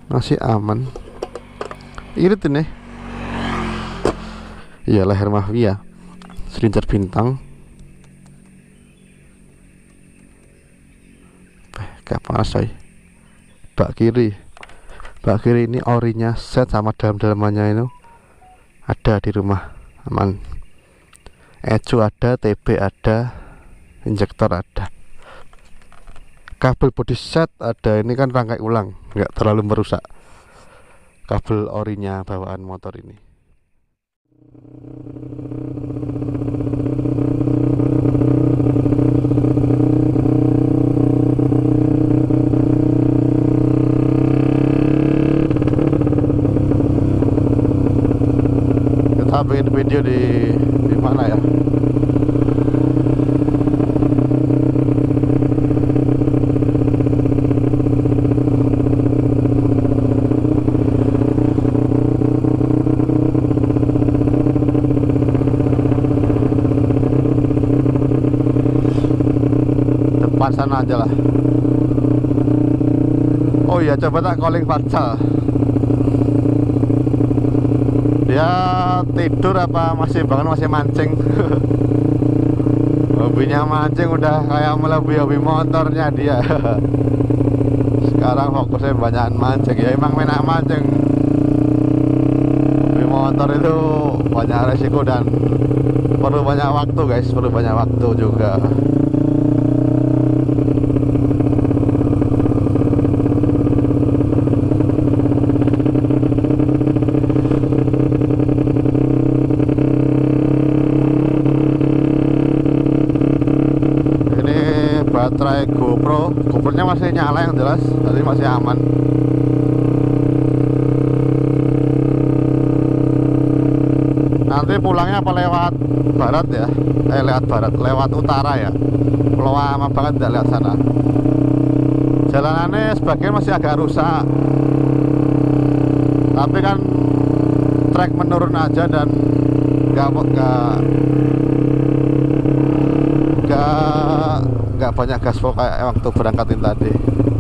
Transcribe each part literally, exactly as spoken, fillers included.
masih aman. Irit ini. Iya, leher Mahvia, serincar bintang. Eh, kayak panas coy. Bak kiri, bak kiri ini orinya set sama dalam-dalamannya itu ada di rumah, aman. Ecu ada, T B ada, injektor ada, kabel body set ada. Ini kan rangkai ulang, nggak terlalu merusak kabel orinya bawaan motor ini. Kita bikin video di di mana ya? Depan sana aja lah. Oh iya, coba tak calling Fatsal. Dia tidur apa masih bangun, masih mancing. Hobinya mancing udah kayak melebihi hobi motornya dia. Sekarang fokusnya banyak mancing. Ya emang enak mancing. Hobi motor itu banyak resiko dan perlu banyak waktu guys, perlu banyak waktu juga. Baterai GoPro, GoPro-nya masih nyala yang jelas, tadi masih aman. Nanti pulangnya apa lewat barat ya? Eh lewat barat, lewat utara ya. Lama banget tidak lihat sana. Jalanannya sebagian masih agak rusak, tapi kan trek menurun aja dan nggak nggak nggak nggak banyak gaspol kayak waktu berangkatin tadi.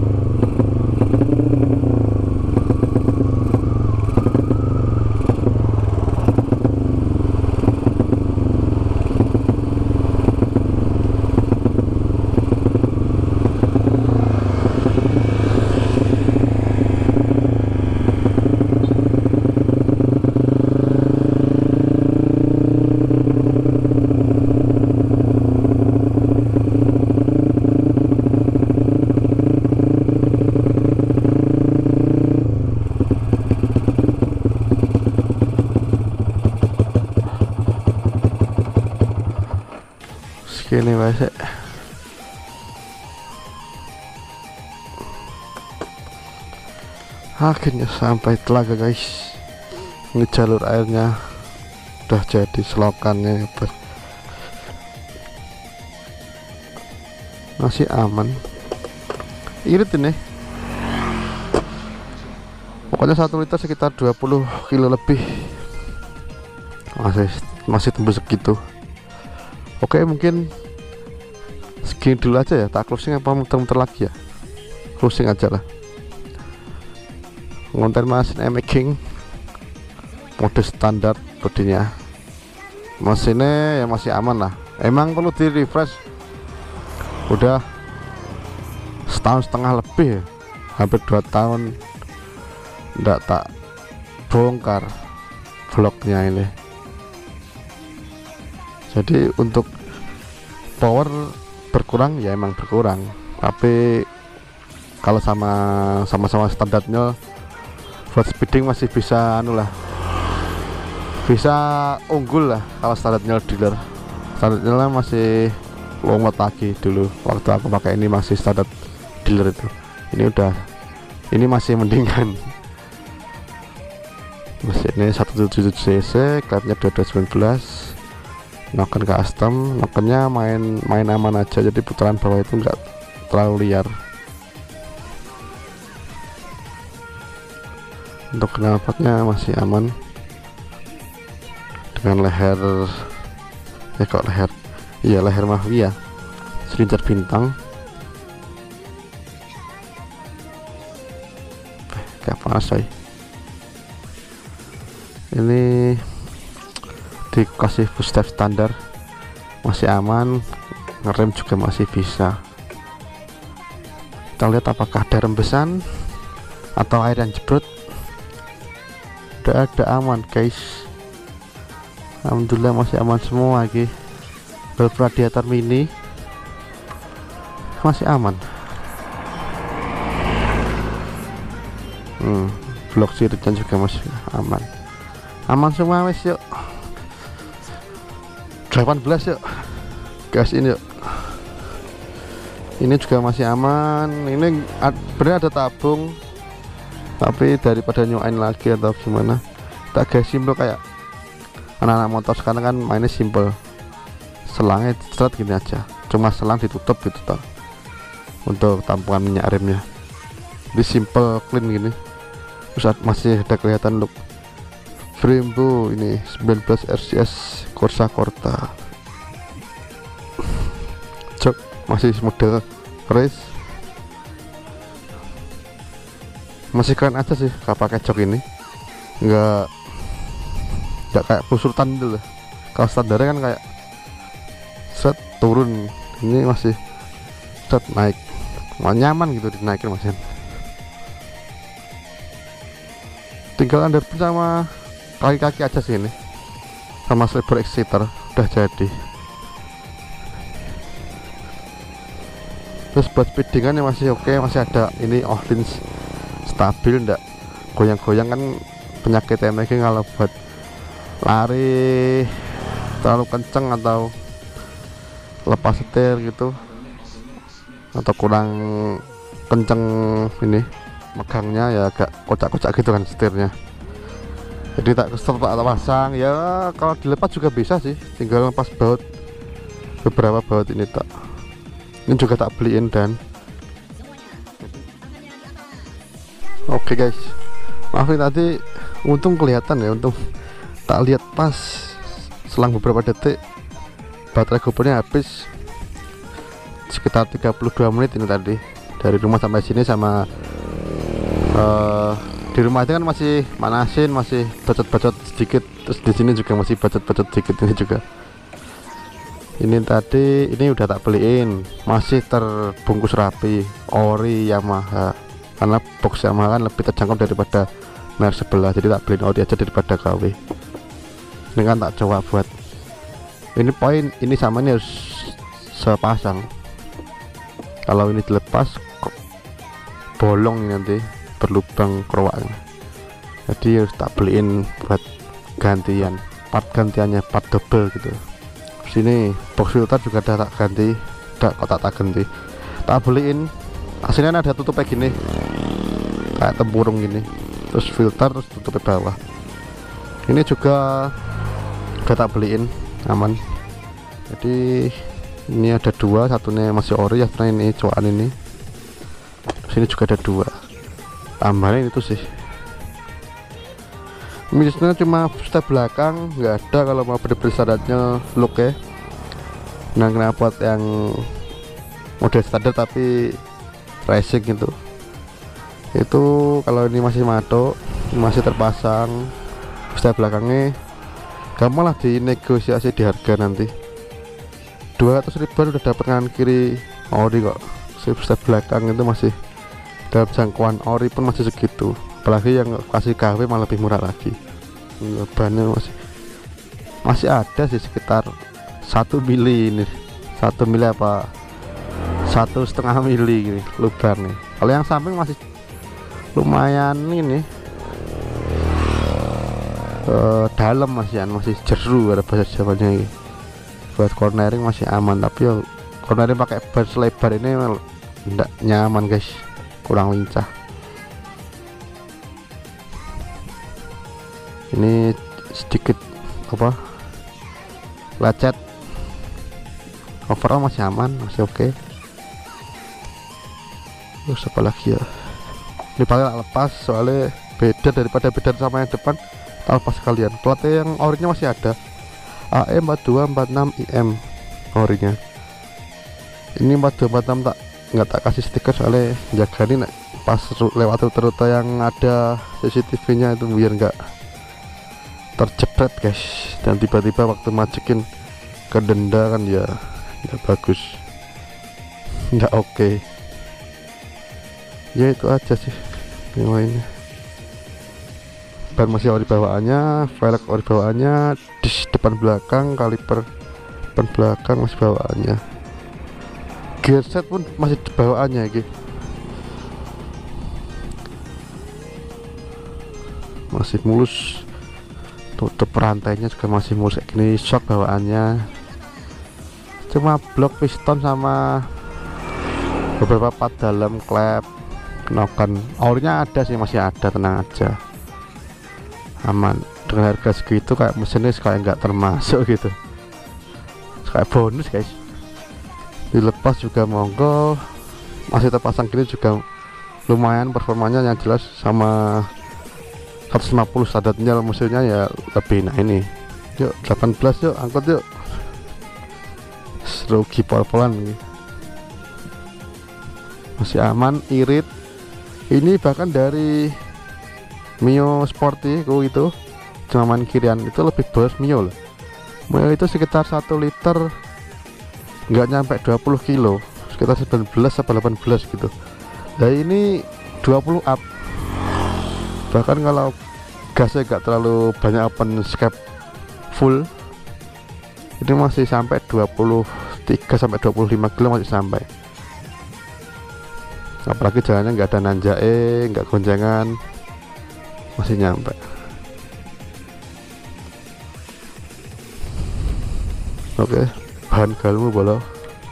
Segini masih akhirnya sampai telaga guys. Ini jalur airnya udah jadi, selokannya masih aman. Irit ini, pokoknya satu liter sekitar dua puluh kilo lebih, masih masih tembus segitu. Oke, mungkin segini dulu aja ya. Tak closing apa muter-muter lagi ya? Closing aja lah. Konten mesin M X King mode standar bodinya. Mesinnya ya masih aman lah. Emang perlu di refresh. Udah setahun setengah lebih ya, hampir dua tahun ndak tak bongkar vlognya ini. Jadi untuk power berkurang ya emang berkurang, tapi kalau sama sama-sama standarnya buat speeding masih bisa anu lah, bisa unggul lah. Kalau standarnya dealer, standarnya masih lomot lagi dulu waktu aku pakai ini masih standar dealer itu. Ini udah, ini masih mendingan. Mesin ini seratus tujuh puluh tujuh cc, klepnya dua ratus sembilan belas. Noken custom, nokennya main main aman aja, jadi putaran bawah itu enggak terlalu liar. Untuk knalpotnya masih aman dengan leher, eh kok leher, iya leher Mahvia, serincar bintang. gak panas coy. Ini dikasih push step standar, masih aman, ngerem juga masih bisa. Kita lihat apakah ada rembesan atau air yang jebrot. Udah ada, aman guys, alhamdulillah masih aman semua lagi. Valve radiator mini masih aman. hmm, blok siritan juga masih aman, aman semua wes. Yuk delapan belas yuk gas ini yuk. Ini juga masih aman. Ini bener ada tabung, tapi daripada nyuain lagi atau gimana, tak gas simple kayak anak-anak motor sekarang kan mainnya simple, selangnya seret gini aja, cuma selang ditutup gitu toh untuk tampungan minyak remnya. Jadi simple clean gini. Terus masih ada kelihatan look Brembo ini sembilan belas R C S Corsa Corta. Cok masih model race, masih keren aja sih kalau pakai jok ini, nggak nggak kayak pusultan gitu loh. Kalau standarnya kan kayak set turun, ini masih set naik, mau nyaman gitu dinaikin masih. Tinggal underpin sama kaki-kaki aja sih ini, sama sliver exciter udah jadi. Terus buat speedingannya masih oke, okay, masih ada ini offline stabil, ndak goyang-goyang kan penyakit M G kalau buat lari terlalu kenceng atau lepas setir gitu atau kurang kenceng ini megangnya ya agak kocak-kocak gitu kan setirnya. Jadi tak kesel tak pasang ya, kalau dilepas juga bisa sih, tinggal lepas baut beberapa baut ini tak. Ini juga tak beliin dan oke okay guys, maafin tadi untung kelihatan ya, untung tak lihat pas selang beberapa detik baterai GoPro-nya habis sekitar tiga puluh dua menit ini tadi dari rumah sampai sini. Sama uh, di rumah itu kan masih manasin, masih bacot-bacot sedikit, terus di sini juga masih bacot-bacot sedikit ini juga. Ini tadi ini udah tak beliin, masih terbungkus rapi, ori Yamaha, karena box Yamaha kan lebih terjangkau daripada merek sebelah, jadi tak beliin ori aja daripada K W. Ini kan tak coba buat ini poin, ini sama ini harus sepasang. Kalau ini dilepas kok bolong ini nanti berlubang kerowaknya, jadi harus tak beliin buat gantian, part gantiannya part double gitu. Sini box filter juga ada tak ganti, tak kok tak, tak ganti, tak beliin. Aslinya ada tutupnya gini kayak tempurung gini, terus filter, terus tutupnya bawah. Ini juga udah tak beliin, aman. Jadi ini ada dua, satunya masih ori ya, ini coakan ini. Sini juga ada dua, tambahin itu sih. Minusnya cuma step belakang nggak ada, kalau mau bener-bener standarnya look ya. Nah kenapa yang model standar tapi racing gitu, itu kalau ini masih mato, masih terpasang step belakangnya, gampang lah dinegosiasi di harga nanti. Dua ratus ribuan udah dapat kanan kiri ori kok. Step belakang itu masih dalam jangkauan ori pun masih segitu, apalagi yang kasih K W malah lebih murah lagi. Bannya masih masih ada sih sekitar satu mili ini, satu mili apa satu setengah mili gini lubang nih. Kalau yang samping masih lumayan ini uh, dalam, masih masih jeru, ada bahasa Jawanya ini. Buat cornering masih aman, tapi ya cornering pakai ban selebar ini enggak nyaman guys, kurang lincah. Ini sedikit apa lecet, overall masih aman, masih oke. Okay. Terus apa lagi ya, ini paling lepas soalnya beda daripada beda sama yang depan, lepas sekalian. Platnya yang orinya masih ada, A E empat dua empat enam I M orinya. Ini empat dua empat enam tak nggak tak kasih stiker soalnya jaga ini pas lewat rute-rute yang ada C C T V-nya itu biar nggak terjepret guys, dan tiba-tiba waktu majukin ke denda kan ya nggak bagus, nggak oke okay. Ya itu aja sih yang lainnya. Ban masih ori bawaannya, velg ori bawaannya, disk depan belakang, kaliper depan belakang masih bawaannya, gear set pun masih bawaannya gitu, masih mulus, tutup rantainya juga masih mulus kayak gini, shock bawaannya, cuma blok piston sama beberapa part dalam, klep, knocken, orinya ada sih, masih ada, tenang aja, aman. Dengan harga segitu kayak mesinnya kayak nggak termasuk gitu, kayak bonus guys. Dilepas juga monggo, masih terpasang gini juga lumayan performanya yang jelas, sama seratus lima puluh standarnya mesinnya ya lebih. Nah ini yuk delapan belas yuk angkut yuk, rugi pol-polan ini. Masih aman, irit. Ini bahkan dari Mio Sporty ku itu cuma main kirian itu lebih boros Mio loh. Mio itu sekitar satu liter nggak nyampe dua puluh kilo, sekitar sembilan belas atau delapan belas gitu. Nah ini dua puluh up, bahkan kalau gasnya nggak terlalu banyak open skep full ini masih sampai dua puluh tiga sampai dua puluh lima kilo masih sampai. Apalagi jalannya nggak ada nanjae, nggak goncengan, masih nyampe. Oke, bahan galmu bolo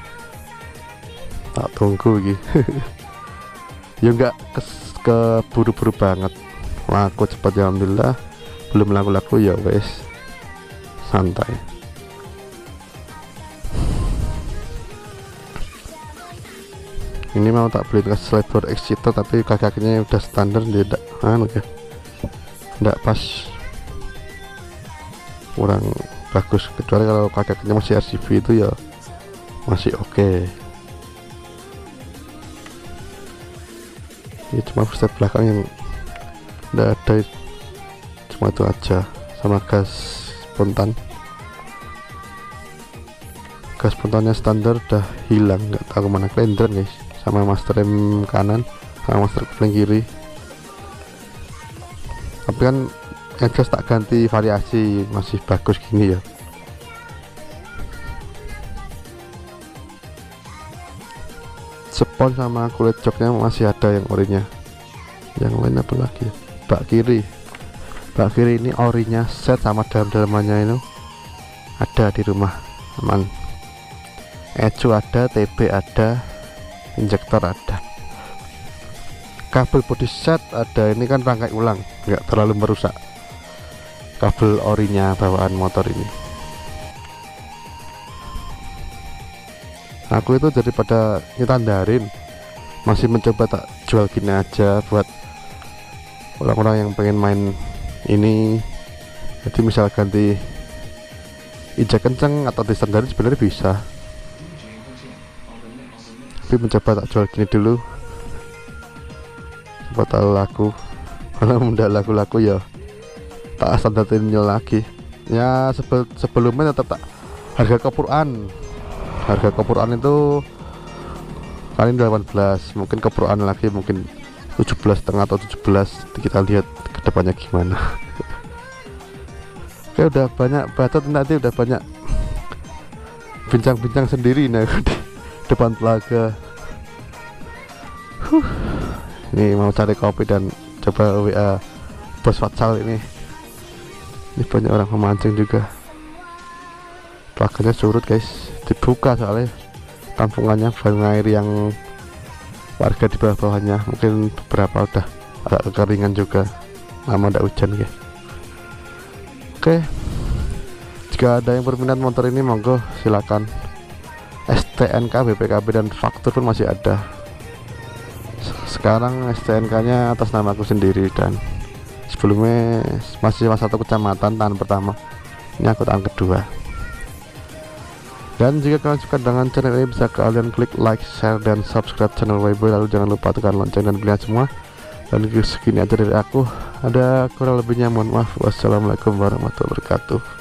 tak tunggu gitu. Ya nggak ke, ke buru-buru banget, laku cepat ya alhamdulillah. Belum laku-laku ya wes santai. Ini mau tak beli ke slideboard Exciter tapi kaki-kakinya udah standar, tidak anu ya, tidak pas, kurang bagus. Kecuali kalau kaki-kakinya masih R C B itu ya masih oke okay. Ini cuma step belakang yang udah ada, cuma itu aja, sama gas spontan. Gas spontannya standar udah hilang, nggak tahu kemana, kelenderan guys, sama master rem kanan sama master kopling kiri. Tapi kan yang jelas tak ganti variasi, masih bagus gini ya. Spon sama kulit joknya masih ada yang orinya. Yang lain apa lagi? Bak kiri, bak kiri ini orinya set sama dalam-dalamannya itu ada di rumah, aman. Ecu ada, T B ada, injektor ada, kabel body set ada. Ini kan rangkai ulang, nggak terlalu merusak kabel orinya bawaan motor ini. Aku itu daripada nyetandarin, masih mencoba tak jual gini aja buat orang-orang yang pengen main ini. Jadi misal ganti injek kenceng atau distandarin sebenarnya bisa, tapi mencoba tak jual gini dulu, coba tahu laku. Kalau mudah laku-laku ya tak standarin lagi ya. Sebel, sebelumnya tetap tak harga kepuruan, harga kepuruan itu kali delapan belas, mungkin kepuruan lagi mungkin tujuh belas setengah atau tujuh belas. Kita lihat kedepannya gimana. Oke, udah banyak bacot nanti, udah banyak bincang-bincang sendiri nih di depan telaga. Huh. Ini mau cari kopi dan coba W A bos Fatsal ini. Ini banyak orang memancing juga. Telaganya surut guys, dibuka soalnya tampungannya, baru air yang warga di bawah-bawahnya. Mungkin beberapa udah agak kekeringan juga, lama ndak hujan ya. Oke, jika ada yang berminat motor ini monggo silakan. S T N K, B P K B dan faktur pun masih ada. Sekarang S T N K nya atas nama aku sendiri, dan sebelumnya masih cuma satu kecamatan, tahan pertama, ini aku tahan kedua. Dan jika kalian suka dengan channel ini, bisa kalian klik like, share, dan subscribe channel Wayboy. Lalu jangan lupa tekan lonceng dan pilihan semua. Dan segini aja dari aku, ada kurang lebihnya mohon maaf. Wassalamualaikum warahmatullahi wabarakatuh.